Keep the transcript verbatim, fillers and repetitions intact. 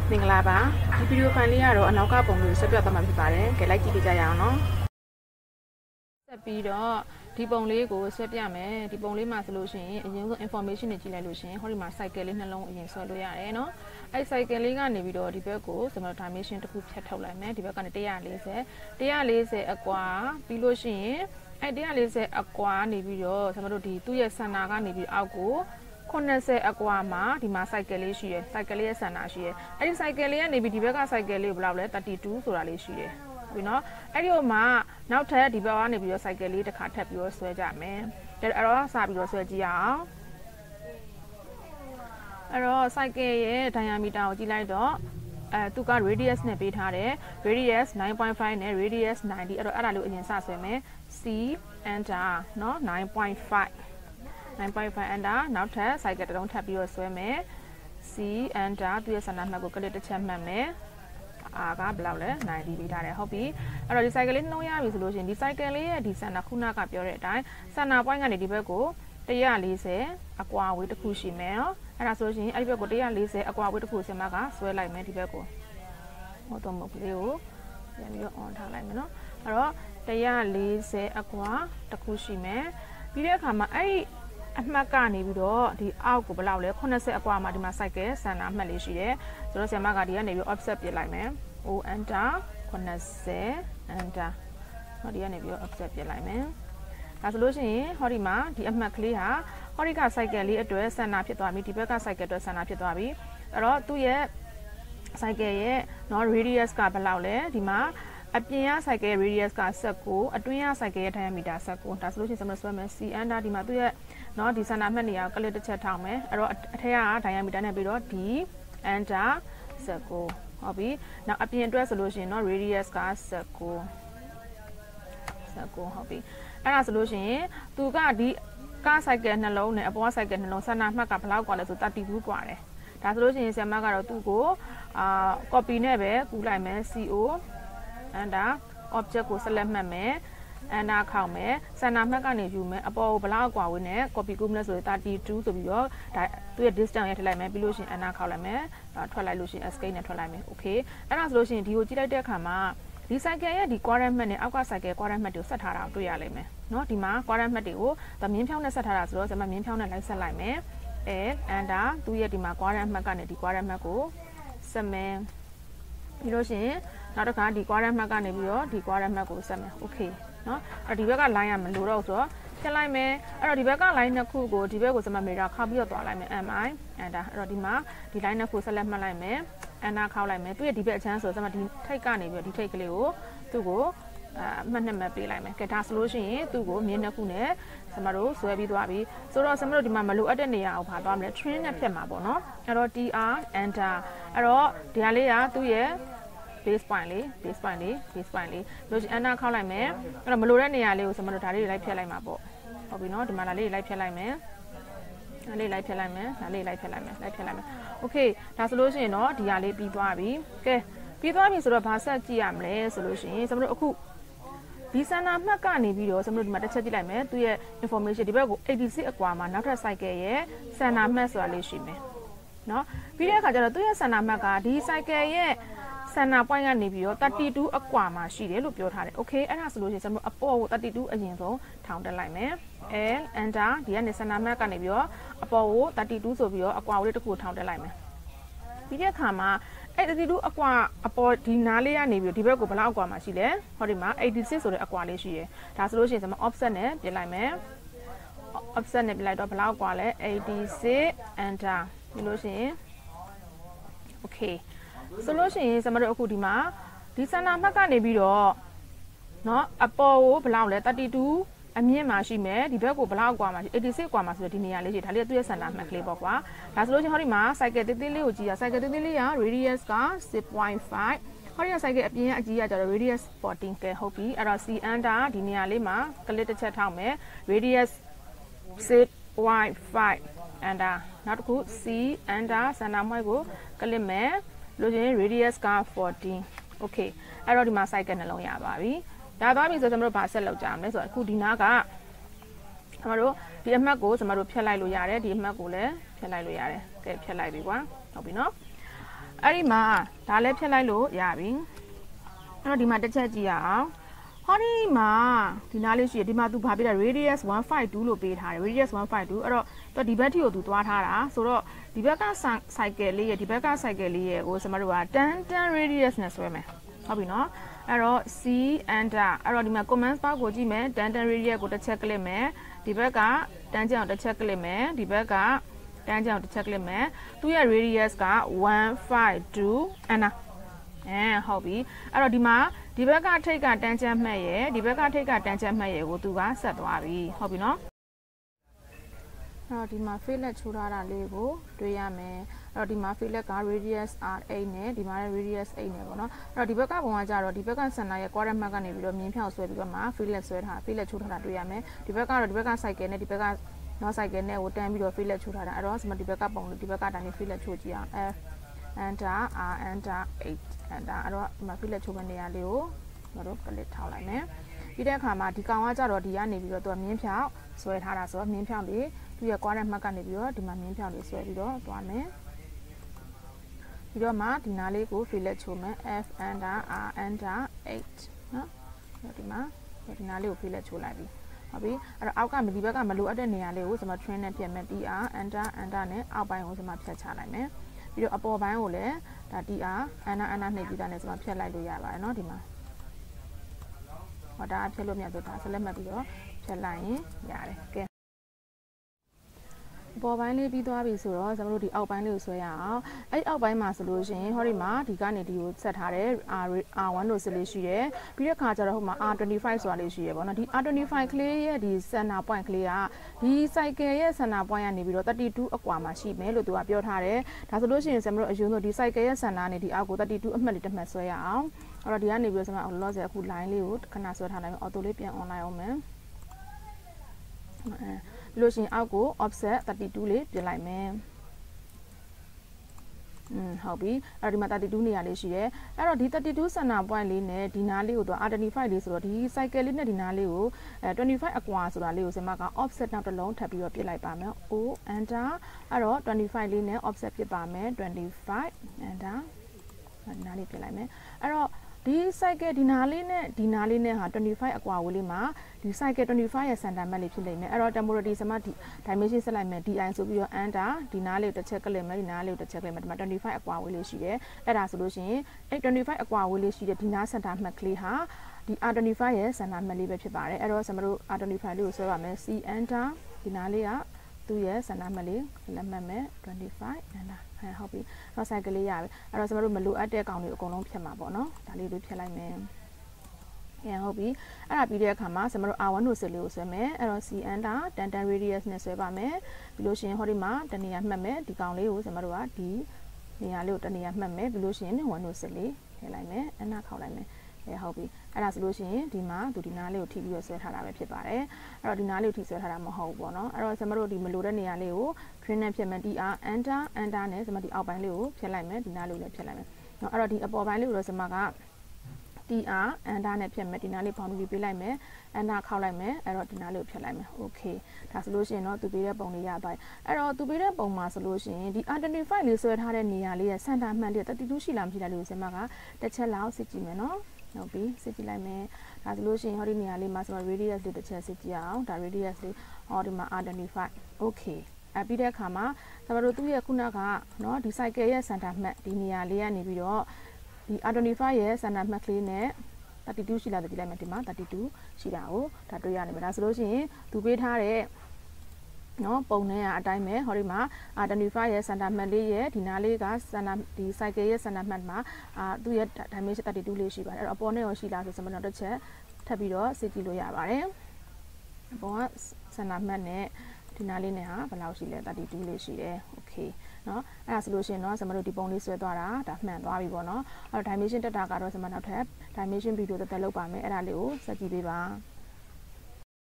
မင်္ဂလာပါဒီဗီဒီယိုဖိုင်လေးကတော့အနောက်ကပုံလေးဆက်ပြသွားမှာဖြစ်ပါတယ်ကြည့်လိုက်ကြည့်ကြရအောင်နော်ဆက်ပြီးတော့ဒီပုံလေးကိုဆက်ပြမယ်ဒီပုံလေးမှာဆိုလို့ရှိရင်အရင်ဆုံး information တွေကြည့်လိုက်လို့ရှိရင်ဟောဒီမှာ cycle လေးနှလုံးအရင်ဆွဲလို့ရတယ်နော်အဲ့ cycle လေးကနေပြီးတော့ဒီဘက်ကိုကျွန်တော် dimension တစ်ခုဖြတ်ထုတ်လိုက်မယ်ဒီဘက်ကနေone forty one fortyအကွာပြီးလို့ရှိရင်အဲ့one fortyအကွာနေပြီးတော့ကျွန်တော်တို့ဒီသူ့ရဲ့စင်တာကနေပြီးအောက်ကိုninetyအကွာမှာဒီမှာ cycle လေးရှိရယ် cycle လေးရဲ့စင်တာရှိရယ်အဲ့ဒီ cycle လေးကနေပြီးဒီဘက်က cycle လေးကိုဘယ်လောက်လဲthirty-twoဆိုတာလေးရှိတယ်ပြီနော်အဲ့ဒီဟိုမှာနောက်ထပ်ဒီဘက်ကနေပြီးတော့ cycle လေးတစ်ခါထပ်ပြီးတော့ဆွဲကြမယ်အဲ့တော့စပြီးတော့ဆွဲကြည့်အောင်အဲ့တော့ cycle ရဲ့ diameter ကိုကြည့်လိုက်တော့အဲသူက radius နဲ့ပေးထားတယ် radius nine point five နဲ့ radius ninetyအဲ့တော့အဲ့ဒါလေးကိုအရင်စဆွဲမယ် C enter နော်nine point five nine point five enter နောက်ထပ် cycle တစ်လုံးထပ်ပြီးတော့ဆွဲမယ် C enter သူ့ရဲ့စံနာမှတ်ကိုကလစ်တစ်ချက်မှတ်မယ်အာကဘယ်လောက်လဲninetyပေးထားတယ်ဟုတ်ပြီအဲ့တော့ဒီ cycle လေးနှုံးရပြီဆိုလို့ရှိရင်ဒီ cycle လေးရဲ့ဒီစံနာခုနကပြောတဲ့အတိုင်းစံနာ point ကနေဒီဘက်ကိုone fortyအကွာဝေးတစ်ခုရှိမယ်နော်အဲ့ဒါဆိုလို့ရှိရင်အဲ့ဒီဘက်ကိုone fortyအကွာဝေးတစ်ခုစင်မကဆွဲလိုက်မယ်ဒီဘက်ကိုဟိုတော့မဟုတ်လေးကိုပြန်ပြီးတော့ on ထားလိုက်မယ်နော်အဲ့တော့one fortyအကွာတစ်ခုရှိမယ်ပြီးတဲ့အခါမှာအဲ့ဒီအမှတ်ကနေပြီးတော့ဒီအောက်ကိုဘယ်လောက်လဲninetyအကွာမှာဒီမှာ cycle စံနာအမှတ်လေးရှိတယ်ဆိုတော့ဆရာမကဒီကနေပြီး offset ပြလိုက်မယ် O enter ninety enter ဟောဒီကနေပြီး offset ပြလိုက်မယ်ဒါဆိုလို့ရှိရင်ဟောဒီမှာဒီအမှတ်ကလေးဟာဟောဒီက cycle လေးအတွက်စံနာဖြစ်သွားပြီဒီဘက်က cycle အတွက်စံနာဖြစ်သွားပြီအဲ့တော့သူ့ရဲ့ cycle ရဲ့နော် radius ကဘယ်လောက်လဲဒီမှာအပြင်က cycle radius ကnineteenအတွင်းက cycle ရဲ့ diameter nineteenဒါဆိုလို့ရှိရင်ကျွန်တော်ဆွဲမယ် C enter ဒီမှာသူ့ရဲ့နော်ဒီစံနာမှတ်နေရာကိုကလစ်တစ်ချက်ထောက်မယ်အဲ့တော့အထက်က diameter နဲ့ပြီးတော့ D enter nineteenဟုတ်ပြီနောက်အပြင်အတွက်ဆိုလို့ရှိရင်နော် radius ကnineteen nineteenဟုတ်ပြီအဲ့ဒါဆိုလို့ရှိရင်သူကဒီက cycle နှလုံးနဲ့အပေါ် cycle နှလုံးစံနာမှတ်ကဘယ်လောက်กว่าလဲဆိုthirty-twoกว่าတယ်ဒါဆိုလို့ရှိရင်ဆရာမကတော့သူ့ကိုအာ copy နဲ့ပဲကူးလိုက်မယ် C O enter object ကို select မှတ်မယ် enter ခေါက်မယ်စံနာမှတ်ကနေယူမယ်အပေါ်ကိုဘလောက်กว่าဝင်းနဲ့ copy ကူးမလဲဆိုရင်thirty-twoဆိုပြီးတော့ဒါသူ့ရဲ့ distance ရထည့်လိုက်မယ်ပြီးလို့ရှိရင် enter ခေါက်လိုက်မယ်ထွက်လိုက်လို့ရှိရင် escape နဲ့ထွက်လိုက်မယ် okay အဲ့ဒါဆိုလို့ရှိရင်ဒီကိုကြည့်လိုက်တဲ့အခါမှာဒီ cycle ရဲ့ဒီ quadrant မှတ်နဲ့အောက်က cycle quadrant မှတ်တွေကိုဆက်ထားတာကိုတွေ့ရလိမ့်မယ်เนาะဒီမှာ quadrant မှတ်တွေကိုဒါမြင်းဖြောင်းနဲ့ဆက်ထားတာဆိုတော့ကျွန်မမြင်းဖြောင်းနဲ့လိုက်ဆက်လိုက်မယ်အဲ enter သူ့ရဲ့ဒီမှာ quadrant မှတ်ကနေဒီ quadrant မှတ်ကိုဆက်မယ်ပြီးလို့ရှိရင်နောက်တစ်ခါဒီ quadrant မှတ်ကနေပြီးတော့ဒီ quadrant မှတ်ကိုဆက်မယ် okay เนาะအဲ့ဒီဘက်က line ရမလို့တော့ဆိုတော့ဖြတ်လိုက်မယ်အဲ့တော့ဒီဘက်က line နှစ်ခုကိုဒီဘက်ကိုကျွန်မ mirror ခောက်ပြီးတော့တွားလိုက်မယ် mi enter အဲ့တော့ဒီမှာဒီ line နှစ်ခုဆက်လက်မှတ်လိုက်မယ် enter ခောက်လိုက်မယ်သူ့ရဲ့ဒီဘက်အချမ်းဆိုတော့ကျွန်မဒီထိတ်ကနေပြီးတော့ဒီထိတ်ကလေးကိုသူ့ကိုအမှတ်နှစ်မှတ်ပေးလိုက်မယ်ကဲဒါဆိုလို့ရှိရင်သူ့ကိုမြင်းနှစ်ခုနဲ့ကျွန်မတို့ဆွဲပြီးသွားပြီဆိုတော့ကျွန်မတို့ဒီမှာမလိုအပ်တဲ့နေရာကိုဖာသွားမယ် trim နဲ့ဖြတ်မှာပေါ့နော်အဲ့တော့ tr enter အဲ့တော့ဒီဟာလေးကသူ့ရဲ့base point လေး base point လေး base point လေးလို့ရှိရင် enter ခောက်လိုက်မယ်အဲ့တော့မလိုတဲ့နေရာလေးကိုကျွန်မတို့ဒါလေးတွေလိုက်ဖြတ်လိုက်မှာပေါ့ဟုတ်ပြီနော်ဒီမှာဒါလေးတွေလိုက်ဖြတ်လိုက်မယ်ဒါလေးလိုက်ဖြတ်လိုက်မယ်ဒါလေးလိုက်ဖြတ်လိုက်မယ်လိုက်ဖြတ်လိုက်မယ် okay ဒါဆိုလို့ရှိရင်တော့ဒီဟာလေးပြီးသွားပြီကဲပြီးသွားပြီဆိုတော့ဘာဆက်ကြည့်ရမလဲဆိုလို့ရှိရင်ကျွန်တော်တို့အခုဒီစံနာမှတ်ကနေပြီးတော့ကျွန်တော်တို့ဒီမှာတစ်ချက်ကြည့်လိုက်မယ်သူရဲ့ information ဒီဘက်ကိုeighty-sixအကွာမှာနောက်ထပ် cycle ရဲ့စံနာမှတ်ဆိုတာလေးရှိမယ်เนาะပြီးတဲ့အခါကျတော့သူရဲ့စံနာမှတ်ကဒီ cycle ရဲ့စံနာ point ကနေပြီးတော့thirty-twoအကွာမှာရှိတယ်လို့ပြောထားတယ် okay အဲ့ဒါဆိုလို့ရှိရင်ကျွန်တော်အပေါ်ကိုthirty-twoအရင်ဆုံးထောင်တက်လိုက်မယ် L enter ဒီကနေစံနာမှတ်ကနေပြီးတော့အပေါ်ကိုthirty-twoဆိုပြီးတော့အကွာလေးတစ်ခုထောင်တက်လိုက်မယ်ပြီးတဲ့အခါမှာအဲ့thirty-twoအကွာအပေါ်ဒီနားလေးကနေပြီးတော့ဒီဘက်ကိုဘယ်လောက်အကွာမှာရှိလဲဟောဒီမှာeighty-sixဆိုတဲ့အကွာလေးရှိတယ်ဒါဆိုလို့ရှိရင်ကျွန်မ offset နဲ့ပြင်လိုက်မယ် offset နဲ့ပြင်လိုက်တော့ဘယ်လောက်အကွာလဲeighty-six enter ပြီးလို့ရှိရင် okayဆိုလို့ရှိရင်ကျွန်တော်တို့အခုဒီမှာဒီစံနာမှတ်ကနေပြီးတော့เนาะအပေါ်ကိုဘယ်လောက်လဲthirty-twoအမြင့်မှာရှိမယ်ဒီဘက်ကိုဘယ်လောက်กว่าမှာရှိeighty-sixกว่าမှာဆိုတော့ဒီနေရာလေးရှိဒါလေးကသူ့ရဲ့စံနာမှတ်ကလေးပေါ့ကွာဒါဆိုလို့ရှိရင်ဟောဒီမှာ cycle သေးသေးလေးကိုကြည့်ရ cycle သေးသေးလေးက radius ကsix point five ဟောဒီ cycle အပြင်ကအကြီးကကျတော့ radius fourteen ကဲဟုတ်ပြီအဲ့တော့ C enter ဒီနေရာလေးမှာကလစ်တစ်ချက်ထောက်မယ် radius six point five enter နောက်တစ်ခု C enter စံနာမှတ်ကိုကလစ်မယ်လို့ချင်း radius ကfourteen okay အဲ့တော့ဒီမှာ cycle နှလုံးရပါပြီဒါသွားပြီဆိုတော့ကျွန်တော်တို့ဗာဆက်လောက်ကြအောင်လဲဆိုတော့အခုဒီနားကကျွန်တော်တို့ဒီအမှတ်ကိုကျွန်တော်တို့ဖြတ်လိုက်လို့ရတယ်ဒီအမှတ်ကိုလည်းဖြတ်လိုက်လို့ရတယ်ကဲဖြတ်လိုက်ပြီကွာဟုတ်ပြီနော်အဲ့ဒီမှာဒါလည်းဖြတ်လိုက်လို့ရပြီအဲ့တော့ဒီမှာတစ်ချက်ကြည့်ရအောင်ဟောဒီမှာဒီနားလေးရှိရဒီမှာ तू ဘာပေးတာ radius one five two လို့ပေးထားတယ် radius one five two အဲ့တော့သူဒီဘက်ထိကို तू သွားထားတာဆိုတော့ဒီဘက်က cycle လေးရဒီဘက်က cycle လေးရကိုကျွန်တော်တို့ကtan tan radius နဲ့ဆွဲမယ်ဟုတ်ပြီနော်အဲ့တော့ C enter အဲ့တော့ဒီမှာ command bar ကိုကြည့်မယ် tan tan radius ကိုတစ်ချက်ကလစ်မယ်ဒီဘက်က tan ကြောင်တစ်ချက်ကလစ်မယ်ဒီဘက်ကတန်းကြောင်တစ်ချက်ကလစ်မယ်သူရဲ့ radius ကone five two အနာအဲဟုတ်ပြီအဲ့တော့ဒီမှာဒီဘက်ကထိတ်ကတန်းချမ်းမှတ်ရယ်ဒီဘက်ကထိတ်ကတန်းချမ်းမှတ်ရယ်ကိုသူကဆက်သွားပြီဟုတ်ပြီနော်အဲ့တော့ဒီမှာ fillet ချိုးထားတာလေးကိုတွေ့ရမယ်အဲ့တော့ဒီမှာ fillet က radius r eight နဲ့ဒီမှာလည်း radius eight နဲ့ပေါ့နော်အဲ့တော့ဒီဘက်ကပုံကကြတော့ဒီဘက်က center ရဲ့ quadrant mark ကနေပြီးတော့မြင်းဖြောက်ဆွဲပြီးတော့မှ fillet ဆွဲထား fillet ချိုးထားတာတွေ့ရမယ်ဒီဘက်ကတော့ဒီဘက်က cycle နဲ့ဒီဘက်ကနော် cycle နဲ့ကိုတန်းပြီးတော့ fillet ချိုးထားတာအဲ့တော့ဒီမှာဒီဘက်ကပုံလို့ဒီဘက်ကတိုင်း fillet ချိုးကြည့်အောင် f enter r enter eight enter အဲ့တော့ဒီမှာ fillet ချိုးမဲ့နေရာလေးကိုကျွန်တော်တို့ click ထောက်လိုက်မယ်ပြီးတဲ့အခါမှာဒီကောင်ကကြတော့ဒီကနေပြီးတော့သူကမြင်းဖြောက်ဆွဲထားတာဆိုတော့မြင်းဖြောက်လေးသူရဲ့ quadrant mark ကနေပြီးတော့ဒီမှာမြင်းဖြောက်လေးဆွဲပြီးတော့သွားမယ်ပြီးတော့မှဒီနားလေးကို fillet ချိုးမယ် f enter r enter eight နော်ဒီမှာဒီနားလေးကို fillet ချိုးလိုက်ပြီဟုတ်ပြီအဲ့တော့အောက်ကဒီဘက်ကမလိုအပ်တဲ့နေရာလေးကိုကျွန်တော် train နဲ့ပြတ်မယ် tr enter enter နဲ့အောက်ပိုင်းကိုကျွန်တော်ဖြတ်ချလိုက်မယ်ပြီးတော့အပေါ်ပိုင်းကိုလည်းဒါ tr enter enter နှိပ်ပြီးသားနဲ့ကျွန်တော်ဖြတ်လိုက်လို့ရပါတယ်เนาะဒီမှာဟောဒါဖြတ်လို့မရတော့ဒါဆက်လက်မှတ်ပြီးတော့ဖြတ်လိုက်ရင်ရတယ်ကဲပေါ်ပိုင်းလေးပြီးသွားပြီဆိုတော့ကျွန်တော်တို့ဒီအောက်ပိုင်းလေးကိုဆွဲရအောင်အဲ့အောက်ပိုင်းမှာဆိုလို့ရှိရင်ဟောဒီမှာဒီကနေဒီကိုဆက်ထားတဲ့ r one လို့စစ်လေးရှိတယ်ပြီးတဲ့ခါကျတော့ဟိုမှာ r twenty-five ဆိုတာလေးရှိရပေါ့နော်ဒီ r twenty-five ကလေးရဲ့ဒီ center point ကလေးကဒီ cycle ရဲ့ center point ကနေပြီးတော့thirty-twoအကွာမှာရှိမယ်လို့သူကပြောထားတယ်ဒါဆိုလို့ရှိရင်ကျွန်တော်တို့အရင်ဆုံးဒီ cycle ရဲ့ center နဲ့ဒီအောက်ကိုthirty-twoအမှတ်လေးတစ်မှတ်ဆွဲရအောင်အဲ့တော့ဒီကနေပြီးတော့ကျွန်တော်လောလောဆယ်အခု line လေးကိုခဏဆွဲထားလိုက်မယ် auto လေးပြန် online အောင်မယ်အဲလို့ရှင်အောက်ကို offset thirty-twoလေးပြင်လိုက်မယ်อืมဟုတ်ပြီအဲ့တော့ဒီမှာthirty-twoနေရာလေးရှိတယ်အဲ့တော့ဒီthirty-two စင်တာ point လေးနဲ့ဒီနားလေးကိုတော့ r twenty-five လေးဆိုတော့ဒီ cycle လေးနဲ့ဒီနားလေးကိုအဲtwenty-fiveအကွာဆိုတာလေးကိုစမက offset နောက်တစ်လုံးထပ်ပြီးတော့ပြစ်လိုက်ပါမယ် o enter အဲ့တော့twenty-fiveလေးနဲ့ offset ပြစ်ပါမယ်twenty-five enter ဒီနားလေးပြစ်လိုက်မယ်အဲ့တော့ဒီ cycle ဒီနားလေးနဲ့ဒီနားလေးနဲ့ဟာtwenty-fiveအကွာဝေးလေးမှာဒီ cycle twenty-fiveရဲ့ center map လေးဖြစ်နေမယ်အဲ့တော့ temporary စမဒီ dimension ဆက်လိုက်မယ် di ဆိုပြီးတော့ enter ဒီနားလေးကိုတစ်ချက်ကလစ်မယ်ဒီနားလေးကိုတစ်ချက်ကလစ်မယ်ဒီမှာtwenty-fiveအကွာဝေးလေးရှိတယ်အဲ့ဒါဆိုလို့ရှိရင်အဲ့twenty-fiveအကွာဝေးလေးရှိတဲ့ဒီနား center map ကလေးဟာဒီ r twenty-fiveရဲ့ center map လေးပဲဖြစ်ပါတယ်အဲ့တော့ကျွန်တော်တို့ r twenty-five လေးကိုဆွဲပါမယ် c enter ဒီနားလေးကသူ့ရဲ့ center map လေးလက်မှတ်မယ်twenty-five enterဟဲ့ဟုတ်ပြီတော့ cycle လေးရပြီအဲ့တော့ကျွန်တော်တို့မလိုအပ်တဲ့ကောင်တွေအကုန်လုံးဖြတ်မှာပေါ့နော်ဒါလေးလေးဖြတ်လိုက်မယ်ရဟုတ်ပြီအဲ့ဒါပြီးတဲ့အခါမှာကျွန်တော်တို့ r one ကိုစစ်လေးကိုဆွဲမယ်အဲ့တော့ c enter tan tan radius နဲ့ဆွဲပါမယ်ပြီးလို့ရှိရင်ဟောဒီမှာတနေရာမှတ်မယ်ဒီကောင်လေးကိုကျွန်တော်တို့ကဒီနေရာလေးကိုတနေရာမှတ်မယ်ပြီးလို့ရှိရင်one ကိုစစ်လေးထည့်လိုက်မယ်အနာခောက်လိုက်မယ်အဲဟုတ်ပြီအဲ့ဒါဆိုလို့ရှိရင်ဒီမှာသူဒီနားလေးကိုထိပြီးတော့ဆွဲထားတာပဲဖြစ်ပါတယ်အဲ့တော့ဒီနားလေးကိုထိဆွဲထားတာမဟုတ်ဘူးပေါ့နော်အဲ့တော့ကျွန်တော်တို့ဒီမလိုတဲ့နေရာလေးကို train နဲ့ဖြတ်မယ် tr enter enter နဲ့ကျွန်တော်ဒီအောက်ပိုင်းလေးကိုဖြတ်လိုက်မယ်ဒီနားလေးကိုလည်းဖြတ်လိုက်မယ်နော်အဲ့တော့ဒီအပေါ်ပိုင်းလေးကိုတော့ကျွန်မက tr enter နဲ့ဖြတ်မယ်ဒီနားလေး boundary ပေးလိုက်မယ် enter ခောက်လိုက်မယ်အဲ့တော့ဒီနားလေးကိုဖြတ်လိုက်မယ် okay ဒါဆိုလို့ရှိရင်တော့သူပေးတဲ့ပုံလေးရသွားပြီအဲ့တော့သူပေးတဲ့ပုံမှာဆိုလို့ရှိရင်ဒီ r twenty-five လေးဆွဲထားတဲ့နေရာလေးရဲ့ center မှန်လေးthirty-twoရှိလားမရှိလားလေးကိုကျွန်မကတစ်ချက်လောက်စစ်ကြည့်မယ်နော်ဟုတ်ပြီစစ်ကြည့်လိုက်မယ်ဒါဆိုလို့ရှိရင်ဟောဒီနေရာလေးမှာဆိုတော့ radius လေးတစ်ချက်စစ်ကြည့်အောင်ဒါ radius လေးဟောဒီမှာ r twenty-five okay အပြီးတဲ့အခါမှာကျွန်တော်တို့သူ့ရဲ့ခုနကเนาะဒီ cycle ရဲ့ center မှတ်ဒီနေရာလေးကနေပြီးတော့ဒီ r twenty-five ရဲ့ center မှတ်ကလေးနဲ့thirty-twoရှိလားကြည့်လိုက်မယ်ဒီမှာthirty-twoရှိတာကိုဒါတွေ့ရနေမယ်ဒါဆိုလို့ရှိရင်သူပေးထားတဲ့နော်ပုံနဲ့အတိုင်းပဲဟောဒီမှာ r twenty-five ရဲ့ center map လေးရဲ့ဒီနားလေးက center ဒီ cycle ရဲ့ center map မှာအာသူ့ရဲ့ dimension thirty-twoလေးရှိပါတယ်အဲ့တော့အပေါ်နဲ့ရောရှိလားဆိုစမတော့တစ်ချက်ထပ်ပြီးတော့စစ်ကြည့်လို့ရပါတယ်အပေါ်က center map နဲ့ဒီနားလေးနဲ့ဟာဘယ်လောက်ရှိလဲthirty-twoလေးရှိတယ် okay เนาะအဲ့ဒါဆိုလို့ရှိရင်เนาะကျွန်တော်တို့ဒီပုံလေးဆွဲသွားတာဒါမှန်သွားပြီပေါ့เนาะအဲ့တော့ dimension တက်တာကတော့ကျွန်မနောက်ထပ် dimension video တက်တက်လုပ်ပါမယ်အဲ့ဒါလေးကိုစက်ကြည့်ပေးပါ